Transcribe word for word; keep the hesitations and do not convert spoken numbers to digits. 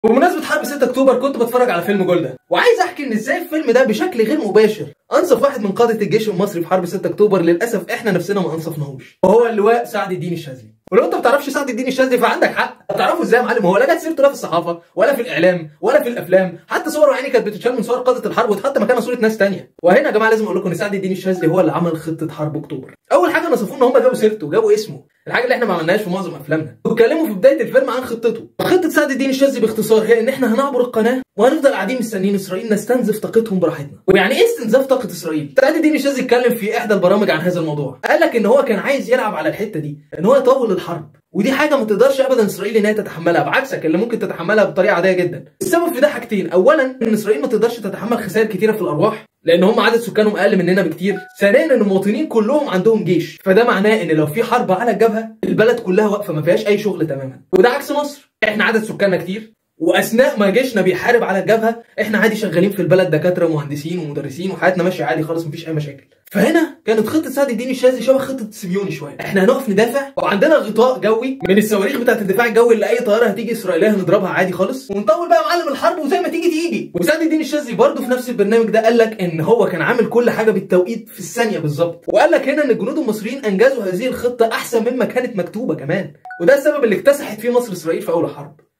بمناسبة حرب ستة اكتوبر كنت بتفرج على فيلم جولدا، وعايز احكي ان ازاي الفيلم ده بشكل غير مباشر انصف واحد من قادة الجيش المصري في حرب ستة اكتوبر. للاسف احنا نفسنا ما انصفناهوش، وهو اللواء سعد الدين الشاذلي. ولو انت ما بتعرفش سعد الدين الشاذلي فعندك حق. تعرفه ازاي يا معلم؟ هو لا جت سيرته لا في الصحافه ولا في الاعلام ولا في الافلام، حتى صوره عيني كانت بتتشال من صور قاده الحرب وتحط مكانها صوره ناس ثانيه. وهنا يا جماعه لازم اقول لكم ان سعد الدين الشاذلي هو اللي عمل خطه حرب اكتوبر. اول حاجه نصفوه ان هم جابوا سيرته وجابوا اسمه، الحاجه اللي احنا ما عملناهاش في معظم افلامنا، واتكلموا في بدايه الفيلم عن خطته. خطه سعد الدين الشاذلي باختصار هي ان احنا هنعبر القناه وهنفضل قاعدين مستنيين اسرائيل نستنزف طاقتهم براحتنا. ويعني ايه استنزاف طاقه اسرائيل؟ سعد الدين الشاذلي اتكلم في احدى البرامج عن هذا الموضوع، قال لك ان هو كان عايز يلعب على الحته دي، ان هو يطول الحرب، ودي حاجه ما تقدرش ابدا اسرائيل ان هي تتحملها، بعكسك اللي ممكن تتحملها بطريقه عاديه جدا. السبب في ده حاجتين، اولا ان اسرائيل ما تقدرش تتحمل خسائر كتيره في الارواح لان هم عدد سكانهم اقل مننا بكتير. ثانيا ان المواطنين كلهم عندهم جيش، فده معناه ان لو في حرب على الجبهه البلد كلها واقفه ما فيهاش اي شغل تماما. وده عكس مصر، احنا عدد سكاننا كتير، واثناء ما جيشنا بيحارب على الجبهه احنا عادي شغالين في البلد، دكاتره ومهندسين ومدرسين وحياتنا ماشيه عادي خالص مفيش اي مشاكل. فهنا كانت خطه سعد الدين الشاذلي شبه خطه سيميوني شويه، احنا هنقف ندافع وعندنا غطاء جوي من الصواريخ بتاعه الدفاع الجوي اللي اي طياره هتيجي اسرائيليه هنضربها عادي خالص، ونطول بقى معلم الحرب وزي ما تيجي تيجي. وسعد الدين الشاذلي برده في نفس البرنامج ده قال لك ان هو كان عامل كل حاجه بالتوقيت في الثانيه بالظبط، وقال لك هنا ان الجنود المصريين انجزوا هذه الخطه احسن مما كانت مكتوبه كمان، وده السبب اللي اكتسحت فيه مصر اسرائيل في اول الحرب.